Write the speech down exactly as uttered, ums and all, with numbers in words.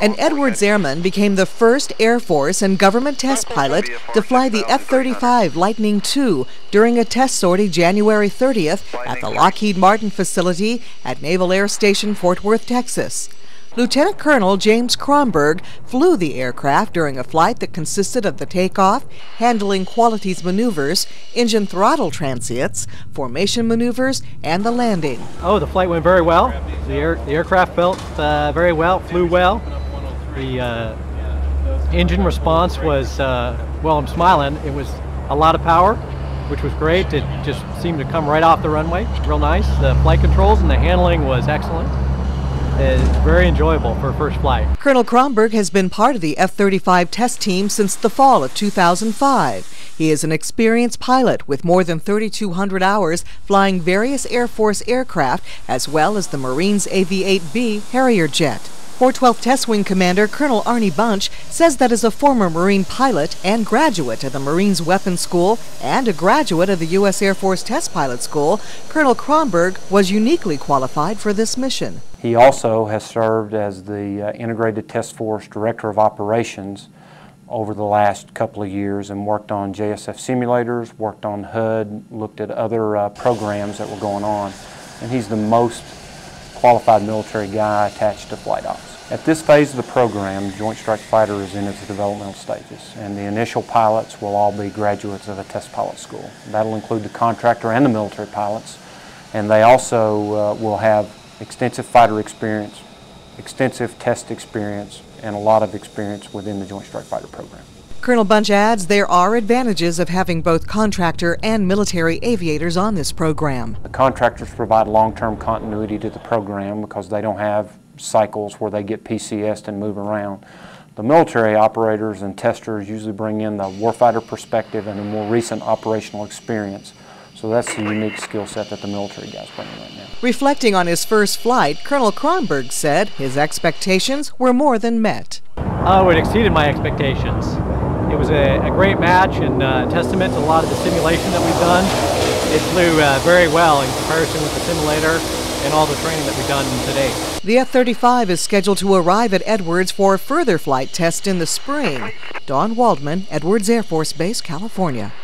An Edwards Airman became the first Air Force and government test pilot to fly the F thirty-five Lightning two during a test sortie January thirtieth at the Lockheed Martin facility at Naval Air Station Fort Worth, Texas. Lieutenant Colonel James Kronberg flew the aircraft during a flight that consisted of the takeoff, handling qualities maneuvers, engine throttle transients, formation maneuvers, and the landing. Oh, the flight went very well. The, air, the aircraft felt uh, very well, flew well. The uh, engine response was, uh, well, I'm smiling. It was a lot of power, which was great. It just seemed to come right off the runway. Real nice. The flight controls and the handling was excellent. It's very enjoyable for a first flight. Colonel Kronberg has been part of the F thirty-five test team since the fall of two thousand five. He is an experienced pilot with more than thirty-two hundred hours flying various Air Force aircraft as well as the Marines A V eight B Harrier jet. four twelfth Test Wing Commander Colonel Arnie Bunch says that as a former Marine pilot and graduate of the Marines Weapons School and a graduate of the U S Air Force Test Pilot School, Colonel Kronberg was uniquely qualified for this mission. He also has served as the uh, Integrated Test Force Director of Operations over the last couple of years and worked on J S F simulators, worked on H U D, looked at other uh, programs that were going on, and he's the most qualified military guy attached to Flight Ops. At this phase of the program, Joint Strike Fighter is in its developmental stages, and the initial pilots will all be graduates of the test pilot school. That'll include the contractor and the military pilots, and they also uh, will have extensive fighter experience, extensive test experience, and a lot of experience within the Joint Strike Fighter program. Colonel Bunch adds there are advantages of having both contractor and military aviators on this program. The contractors provide long-term continuity to the program because they don't have cycles where they get P C S'd and move around. The military operators and testers usually bring in the warfighter perspective and a more recent operational experience. So that's the unique skill set that the military guys bring in right now. Reflecting on his first flight, Colonel Kronberg said his expectations were more than met. Oh, it exceeded my expectations. It was a, a great match and uh, testament to a lot of the simulation that we've done. It flew uh, very well in comparison with the simulator and all the training that we've done today. The F thirty-five is scheduled to arrive at Edwards for a further flight test in the spring. Dawn Waldman, Edwards Air Force Base, California.